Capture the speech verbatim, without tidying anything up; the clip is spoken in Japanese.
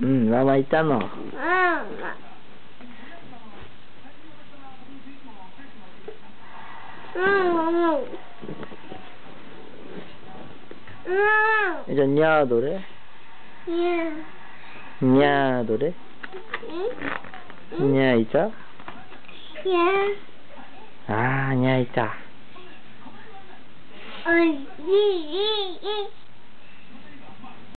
うん、ママいたの。 うん。うん。うん。 じゃあ、にゃーどれ？にゃーどれ？にゃーいた？あー、にゃーいた。 おいしい。